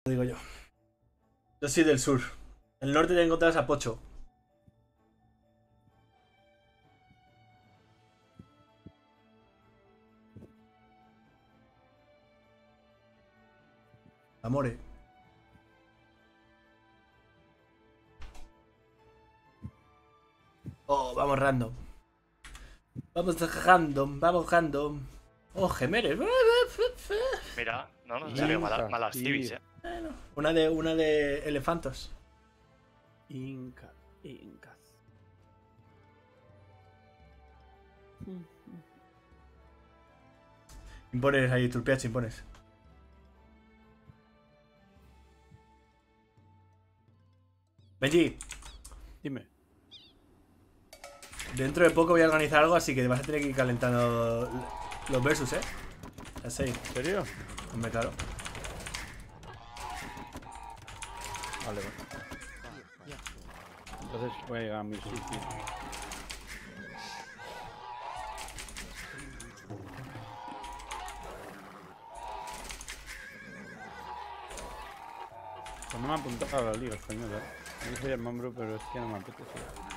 Digo yo. Yo soy del sur. El norte te encontrarás a Pocho. Amore. Oh, vamos random. Vamos random, vamos random. Oh, gemeres. Mira, no nos salió malas civis, Bueno, una de elefantos. Incas. Impones ahí, Turpiachi, impones. Benji, Dime. dentro de poco voy a organizar algo, así que vas a tener que ir calentando los versus, Ya sé. ¿En serio? Hombre, claro. Vale, vale. Entonces voy a llegar a mi sitio. Pues no me ha apuntado a la Liga Española. Yo soy el miembro, pero es que no me apetece.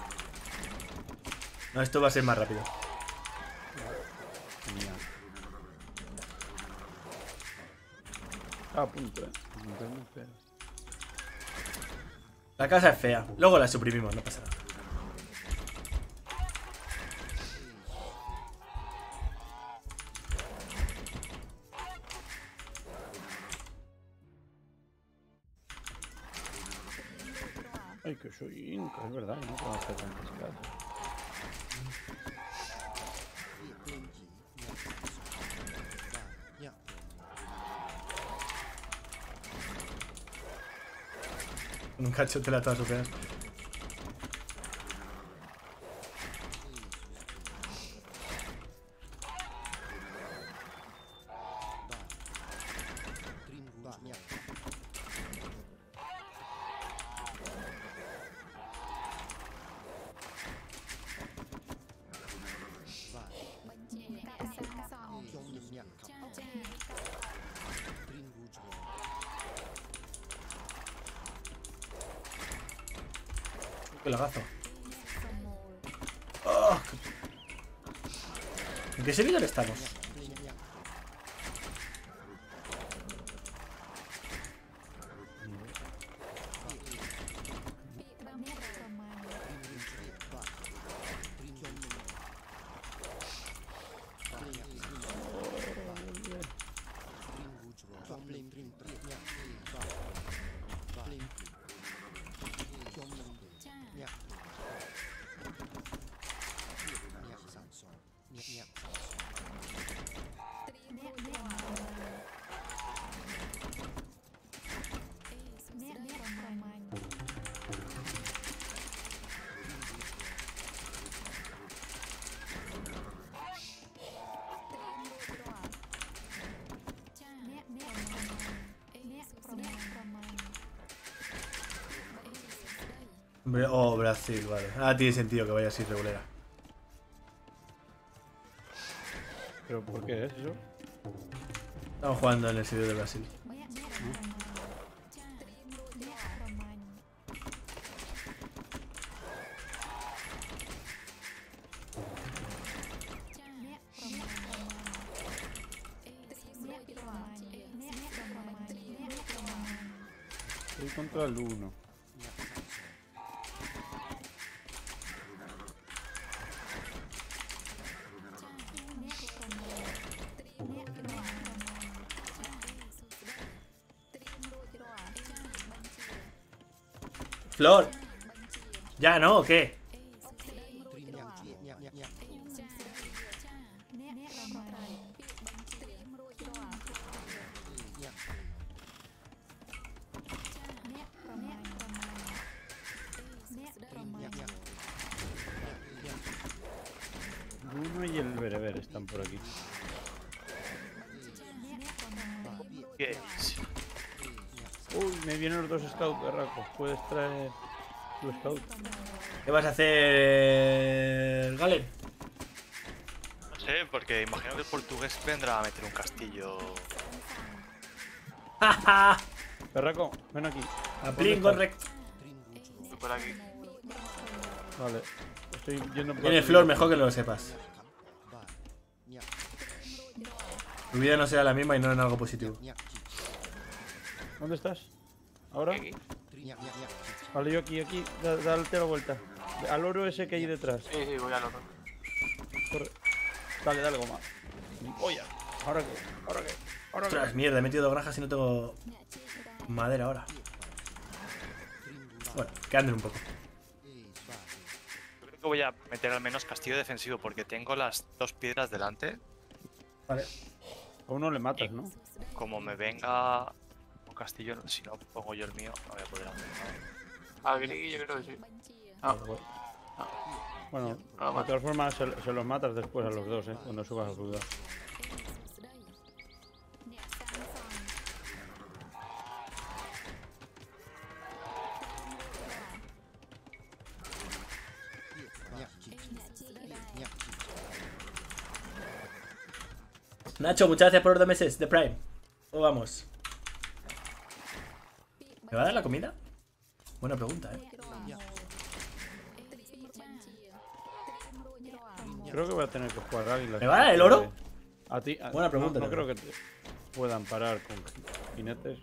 No, esto va a ser más rápido. Genial. Está a punto, Entonces, pero... La casa es fea. Luego la suprimimos, no pasa nada. Ay, que soy inca, es verdad, no puedo hacer tantas casas. Con un cacho te la toda superar. Qué lagazo. Oh, ¿en qué servidor estamos? Oh, Brasil, vale. Ah, tiene sentido que vaya así regulera. ¿Pero por qué es eso? Estamos jugando en el servidor de Brasil. Estoy contra el 1. Flor. ¿Ya no o qué? Bruno y el Bereber están por aquí. ¿Qué es? Uy, me vienen los dos scouts, berraco. ¿Puedes traer tu scout? ¿Qué vas a hacer, Galen? No sé, porque imagino que el portugués vendrá a meter un castillo. Perraco, ven aquí. Aplin, ¿Dónde correcto. Estoy por aquí. Vale. Estoy yendo por Tiene aquí. flor, mejor que lo sepas. Tu vida no será la misma y no en algo positivo. ¿Dónde estás? ¿Ahora? Aquí. Vale, yo aquí. Date la vuelta. Al oro ese que hay detrás. Sí, voy al otro. Corre. Dale, goma. Oye, ¿ahora qué? ¿Ahora qué? Ostras, mierda, he metido 2 granjas y no tengo madera ahora. Bueno, que anden un poco. Creo que voy a meter al menos castillo defensivo porque tengo las 2 piedras delante. Vale. A uno le matas, ¿no? Como me venga un castillo, si no pongo yo el mío, no voy a poder hacer nada. Aquí yo creo que sí. Ah, Bueno, No, de vale. todas formas se los matas después a los dos, cuando subas a ciudad. Nacho, muchas gracias por los 2 meses de Prime. ¿Cómo vamos? ¿Me va a dar la comida? Buena pregunta, Creo que voy a tener que jugar águilas. ¿Me va a dar el oro? A ti. Buena pregunta No creo también. que te puedan parar con jinetes.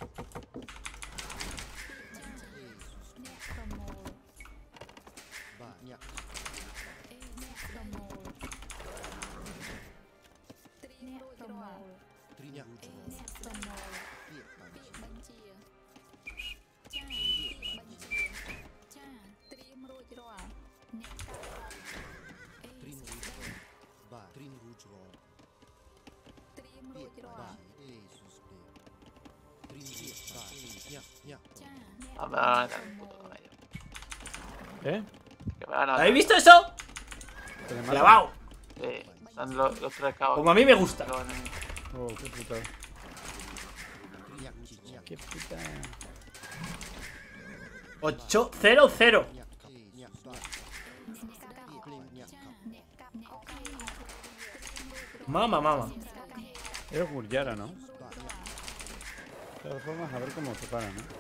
Ah, me van a ganar el puto camello. ¿Eh? Que me van a ¿Habéis visto eso? ¿Que le matan? ¡Clavao! Son los 3 cabos. Como a mí me gusta. Oh, qué puta. Qué puta. 8-0-0. Mama. Eres Gurjara, ¿no? De todas formas, a ver cómo te paran, ¿no?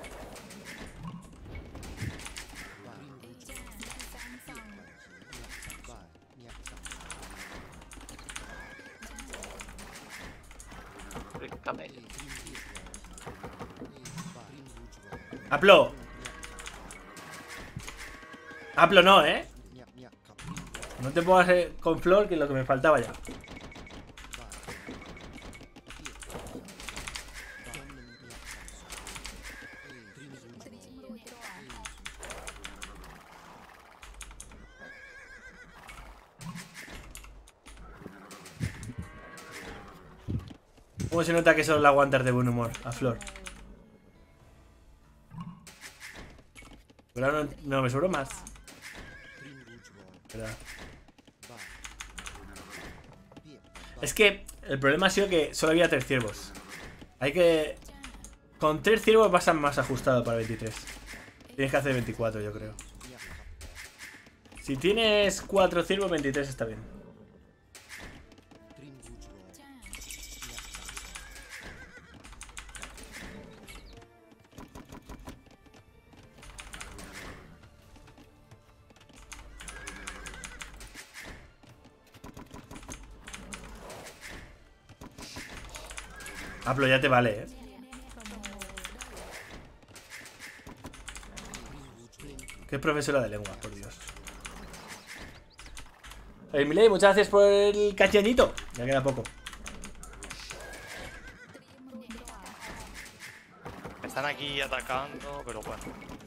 Camello. Aplo. Aplo no, ¿eh? No te pongas con flor, que es lo que me faltaba ya. ¿Cómo se nota que solo la aguantas de buen humor a Flor? Pero ahora no me sobró más. ¿Verdad? Es que el problema ha sido que solo había 3 ciervos. Hay que... Con 3 ciervos vas a más ajustado para 23. Tienes que hacer 24, yo creo. Si tienes 4 ciervos, 23 está bien. Aplo, ya te vale, ¿eh? Qué profesora de lengua, por Dios. Miley, muchas gracias por el cachañito. Ya queda poco. Me están aquí atacando, pero bueno.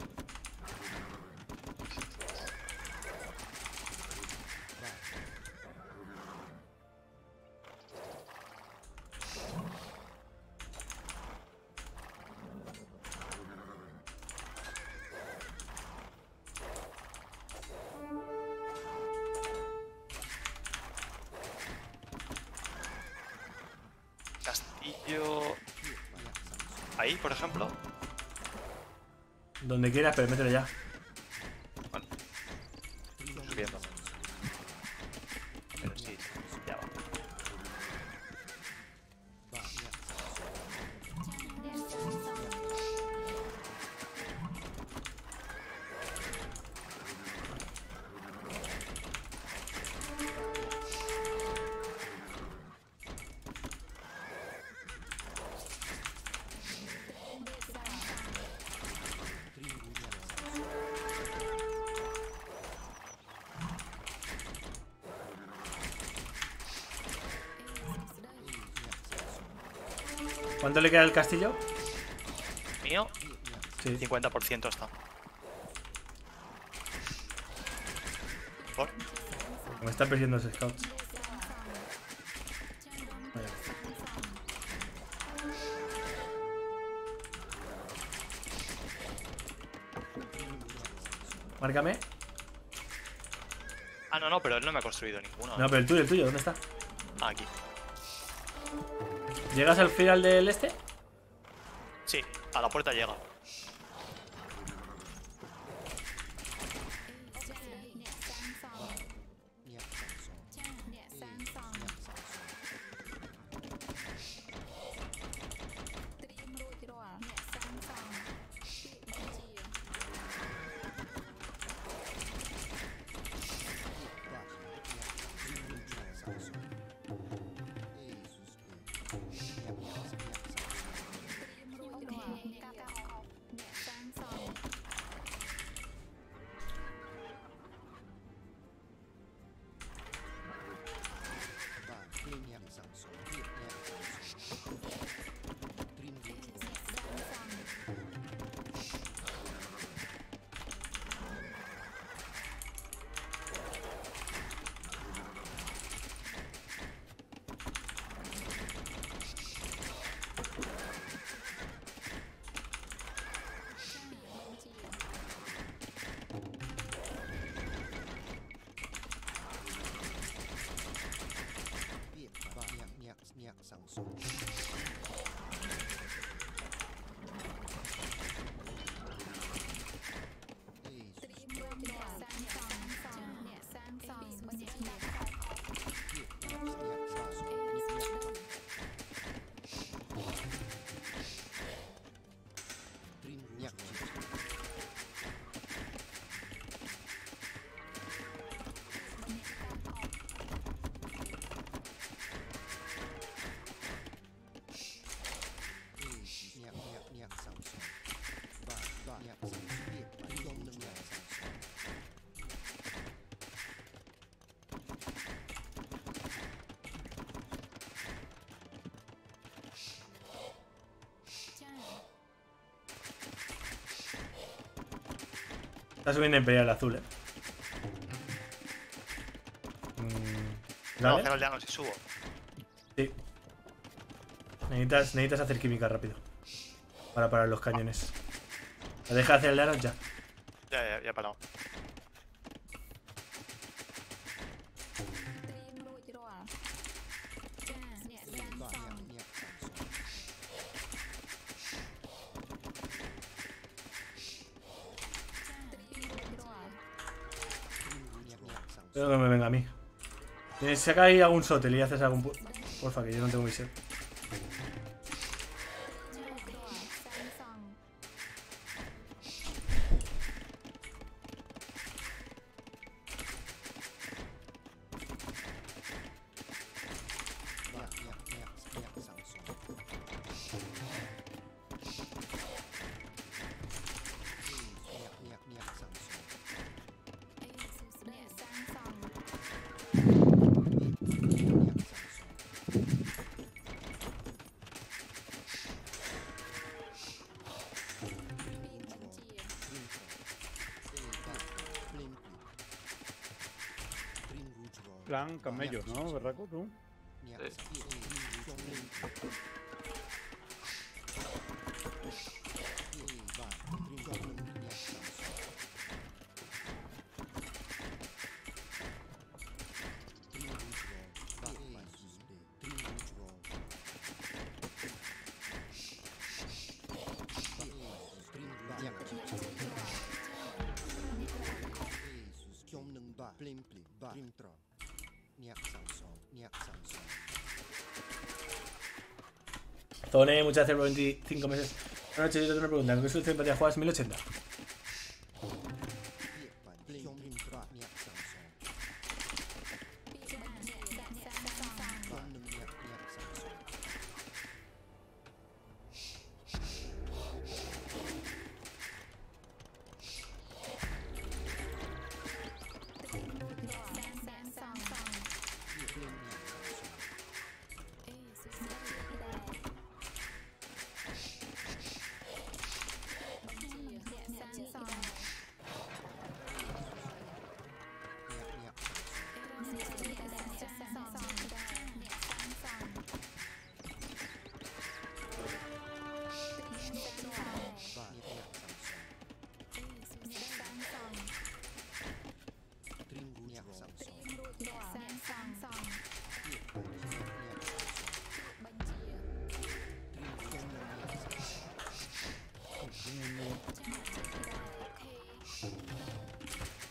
Castillo... Ahí, por ejemplo. Donde quieras, pero mételo ya. Bueno. Subiendo. Pero sí, ya va. ¿Cuánto le queda al castillo? Mío, Sí. 50% está. ¿Por? Me están persiguiendo los scouts. Vaya. Márcame. Ah, no, pero él no me ha construido ninguno. No, pero el tuyo, ¿dónde está? Ah, aquí. ¿Llegas al final del este? Sí, a la puerta llega. Está subiendo Imperial azul, No, ¿vale? hacer aldeanos si subo. Sí. Necesitas hacer química rápido. Para parar los cañones. ¿La deja hacer aldeanos? Ya. Ya he parado. Espero que me venga a mí. Saca ahí algún sotel y haces algún... Porfa, que yo no tengo visión. Plan camello, ¿no, berraco, tú? Zone, muchas gracias por 25 meses. Buenas noches, yo tengo una pregunta. ¿Con qué solución de empatía juegas 1080?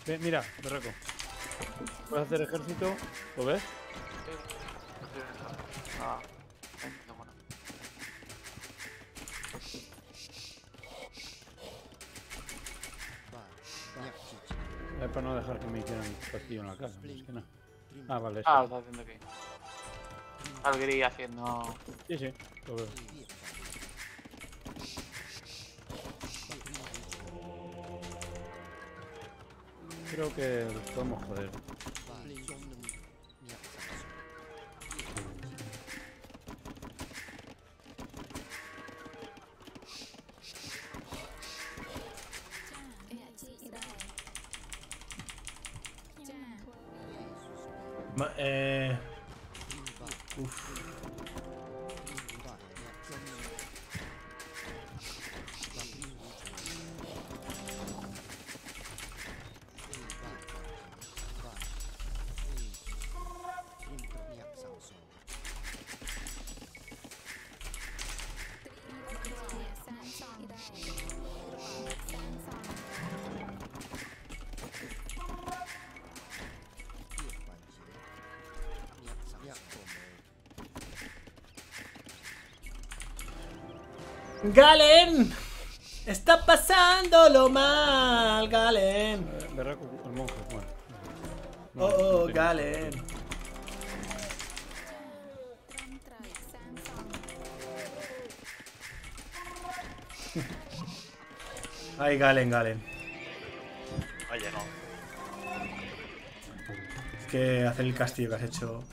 Mira, Berraco. Puedes hacer ejército, ¿lo ves? Ah, bueno. Es para no dejar que me hicieran castillo en la casa. Es que no. Ah, vale. Ah, lo está haciendo aquí. Al gris haciendo. Sí, sí, lo veo. Creo que los podemos joder. Uf. Galen, está pasándolo mal, Galen. Berraco, el monje, bueno. Oh, Galen. Ay, Galen. Oye, no. Es que hacer el castillo que has hecho.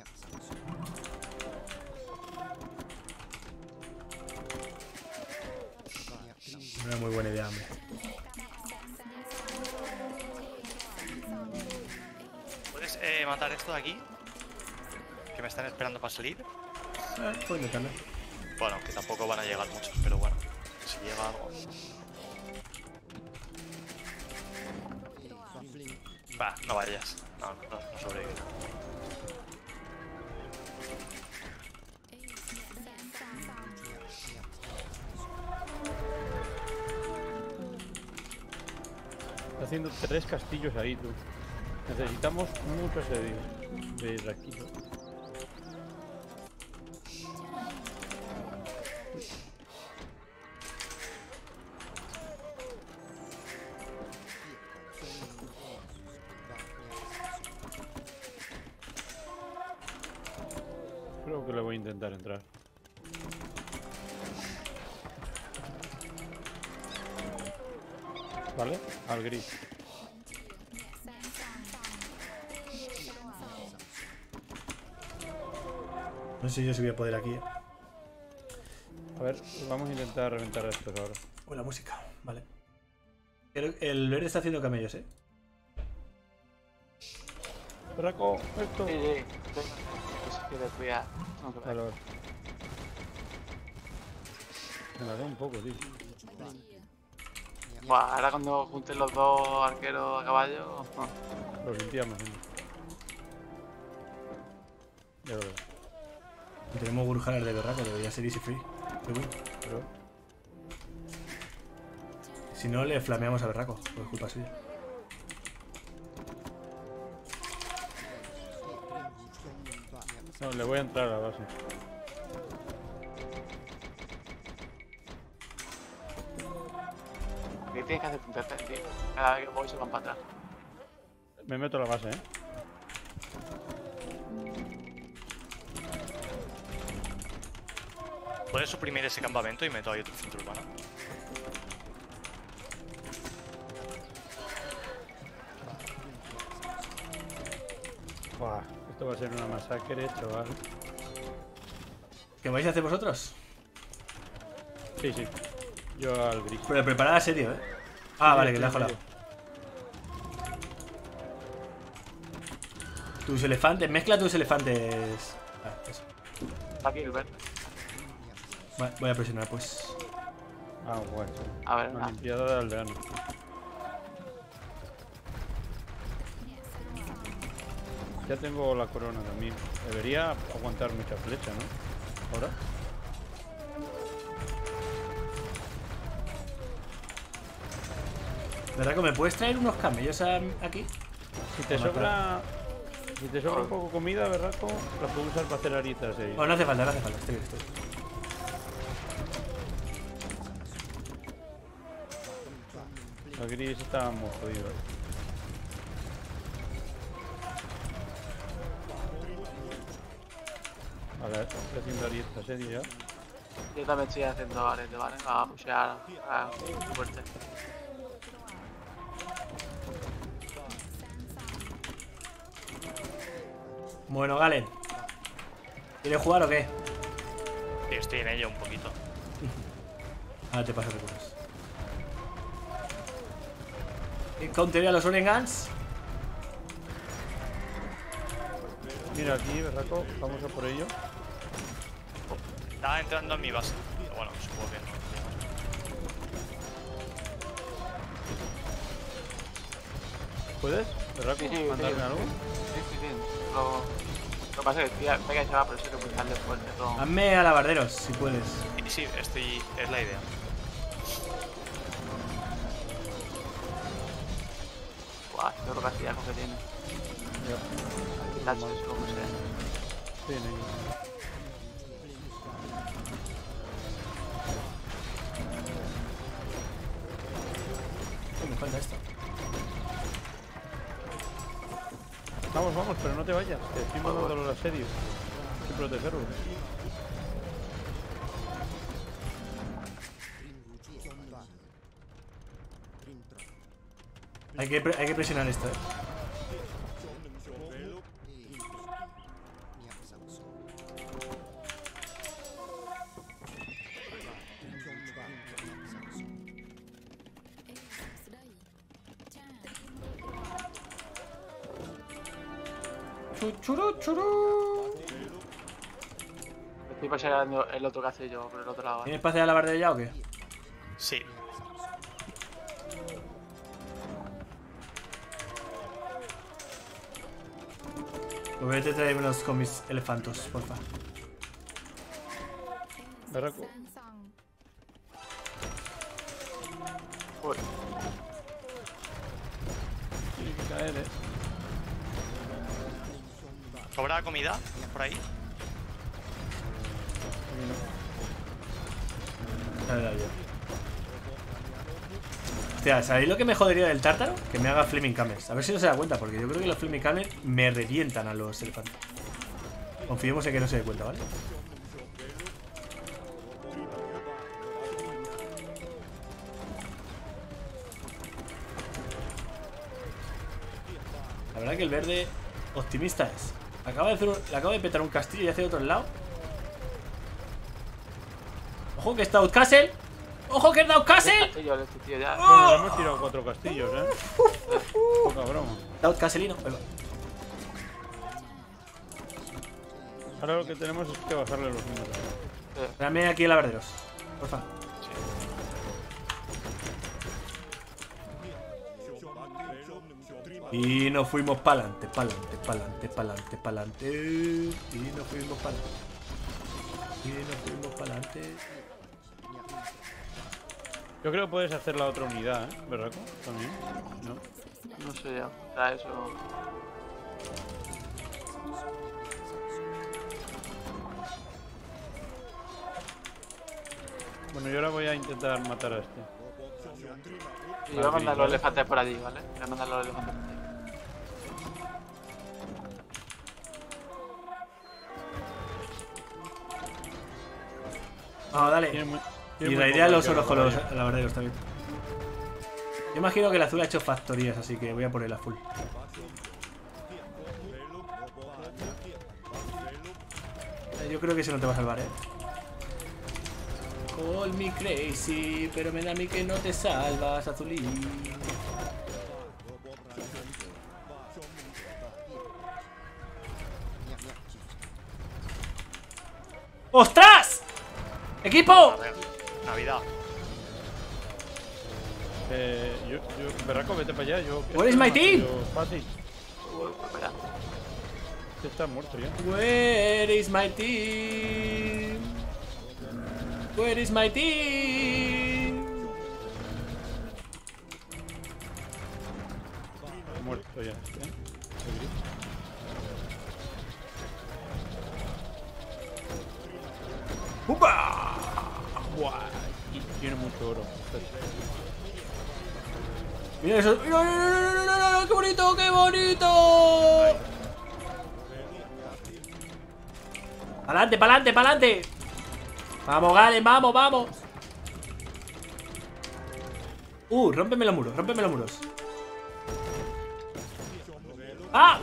No era muy buena idea, hombre. ¿Puedes matar esto de aquí? Que me están esperando para salir. Puedo intentarlo. Bueno, que tampoco van a llegar muchos, pero bueno. Si llega algo. Va, no vayas. No sobrevive. Está haciendo 3 castillos ahí, tú. Necesitamos mucho asedio de Iraquito. Creo que le voy a intentar entrar. ¿Vale? Al gris. No sé yo si voy a poder aquí. A ver, vamos a intentar reventar a estos ahora. Oh, la música, vale. El verde está haciendo camellos, Berraco, esto. Sí. Que descuida. No, que Vale, vale. Me la da un poco, tío. Buah, ahora cuando junten los dos arqueros a caballo. Lo limpiamos, ¿no? Ya lo veo. Tenemos burjadas de berraco, debería ser easy free. Pero Si no, le flameamos a berraco, por culpa suya. no, le voy a entrar a la base. ¿Qué tienes que hacer puntete, tío? Cada vez que voy se van para atrás. Me meto a la base, ¿eh? ¿Puedes suprimir ese campamento y meto ahí otro centro urbano? Buah, esto va a ser una masacre, chaval. ¿Qué vais a hacer vosotros? Sí, sí. Yo al gris. Pero preparad a serio, Ah, Sí, vale, que sí, le ha sí. colado. Tus elefantes, mezcla tus elefantes. Eso. Aquí el verde. Vale, voy a presionar, pues. Ah, guay. A ver, Una limpiada de aldeanos. Ya tengo la corona también. Debería aguantar mucha flecha, ¿no? Ahora. ¿Verdad que me puedes traer unos camellos aquí? Si te sobra un poco comida, Berraco, la puedo usar para hacer aritas. Oh, no hace falta, no hace falta. Estoy bien, estoy bien. Los gris estaban muy jodidos. Vale, estoy haciendo aritas, ya. Yo también estoy haciendo aretes, ¿vale? A pushear fuerte. Bueno, Galen. ¿Quieres jugar o qué? Sí, estoy en ello un poquito. Ahora te paso recursos. Countería a los Orengans. Mira aquí, Berraco, vamos a por ello. Estaba entrando en mi base. Pero bueno, supongo que no. ¿Puedes, Berraco, mandarme algo? Sí. Lo que pasa es que pega y se va, pero sí que puedes darle fuerte todo. Hazme alabarderos, si puedes. Sí, es la idea. Buah, qué otro castillaco que tiene. Tacho, eso como sea. Sí, en ello. Me falta esto. Vamos, pero no te vayas. Te estoy mandando los asedios. Hay que protegerlos. Hay que presionar esto, Churú. Estoy pasando el otro castillo por el otro lado. ¿Tienes espacio de alabardero ya o qué? Sí. Pues vete a traérmelos con mis elefantos, porfa. Berraco. Uy. Tiene que caer, ¿Sobra comida por ahí? Hostia, ¿sabéis lo que me jodería del tártaro? Que me haga Flaming Camels. A ver si no se da cuenta, porque yo creo que los Flaming Camels me revientan a los elefantes. Confiemos en que no se dé cuenta, ¿vale? La verdad que el verde optimista es. Le acabo de petar un castillo y hace otro lado. Ojo que está Outcastle. ¡Ojo que es Outcastle! Bueno, le hemos tirado 4 castillos, Poca broma. Outcastelino. Ahora lo que tenemos es que bajarle los números. Dame aquí alabarderos, porfa. Y nos fuimos pa'lante, pa'lante, pa'lante, pa'lante, pa'lante. Y nos fuimos pa'lante. Y nos fuimos pa'lante. Yo creo que puedes hacer la otra unidad, ¿Berraco? También. No sé ya. Para eso. Bueno, yo ahora voy a intentar matar a este. Y voy a mandar los elefantes por allí, ¿vale? Voy a mandar los elefantes por allí. Ah, dale. Y la idea de los oros con los alabarderos también. Yo imagino que el azul ha hecho factorías, así que voy a poner el azul. Yo creo que ese no te va a salvar, Call me crazy, pero me da a mí que no te salvas, azulín. ¡Ostras! ¡Equipo! Navidad. Berraco, vete para allá. Where is my team? Fácil. Espera. Este está muerto ya. Where is my team? Where is my team? muerto ya. ¿Eh? ¡Upa! ¡Buah! Y tiene mucho oro. Mira eso. ¡Mira, mira, mira, mira, mira! ¡Qué bonito, qué bonito! ¡Pa'lante, pa'lante, pa'lante! ¡Vamos, Galen, vamos, vamos! Rómpeme los muros, rómpeme los muros. ¡Ah!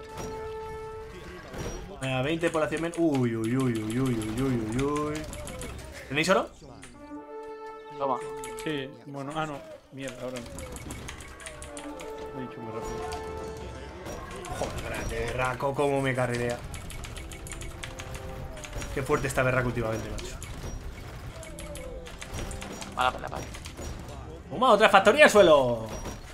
20 población menos. Uy, uy, uy, uy, uy, uy, uy, uy, uy. ¿Tenéis oro? Toma. Sí, bueno, no. Mierda, ahora no. Lo he dicho muy rápido. Joder, grande, berraco, cómo me carrilea. Qué fuerte está berraco últimamente, macho. Vale. Toma, otra factoría al suelo.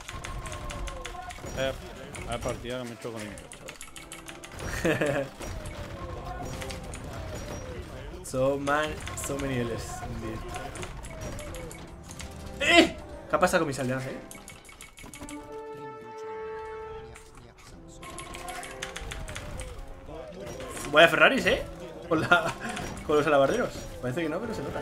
La partida que me he hecho con chaval. So many L's, indeed. ¿Qué ha pasado con mis aldeanos, Voy a Ferraris, con los alabarderos. Parece que no, pero se nota.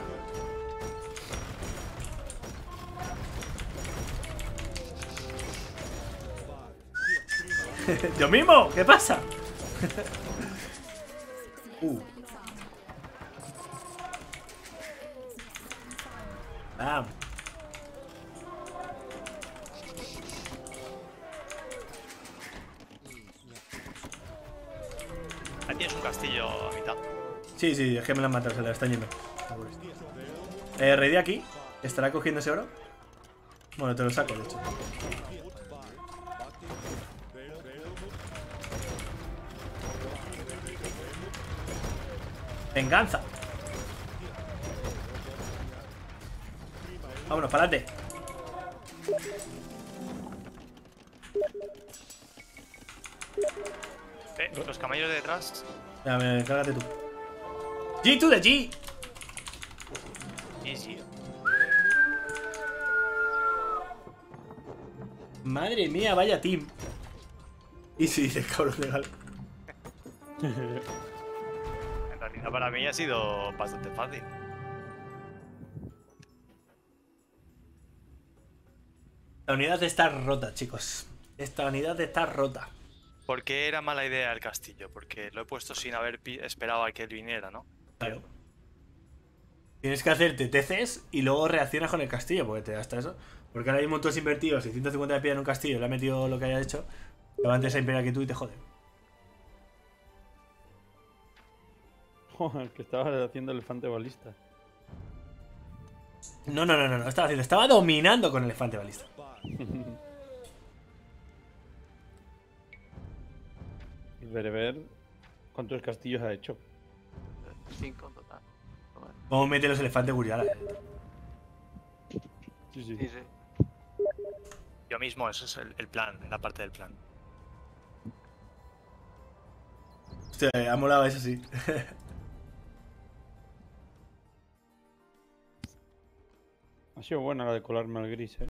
¡Yo mismo! ¿Qué pasa? Vamos. Ahí tienes un castillo a mitad. Sí, es que me la han matado, se la están yendo. Rey de aquí. ¿Estará cogiendo ese oro? Bueno, te lo saco, de hecho. ¡Venganza! Vámonos, para adelante. Los camellos de detrás. Ya, cárgate tú. G to the G. Easy. Madre mía, vaya team. Y sí, dice cabrón legal. En realidad para mí ha sido bastante fácil. La unidad está rota, chicos. Esta unidad está rota. ¿Por qué era mala idea el castillo? Porque lo he puesto sin haber esperado a que él viniera, ¿no? Claro. Tienes que hacerte TCs y luego reaccionas con el castillo, porque te da hasta eso. Porque ahora mismo tú has invertido 650 de piedra en un castillo, le has metido lo que haya hecho, levantes a Imperial que tú y te jode. Joder, que estaba haciendo elefante balista. No, estaba haciendo, estaba dominando con el elefante balista. Ver cuántos castillos ha hecho. 5 en total. ¿Cómo mete los elefantes Guriala? Sí. Yo mismo, eso es el plan, la parte del plan. Hostia, ha molado eso, sí. Ha sido buena la de colarme al gris,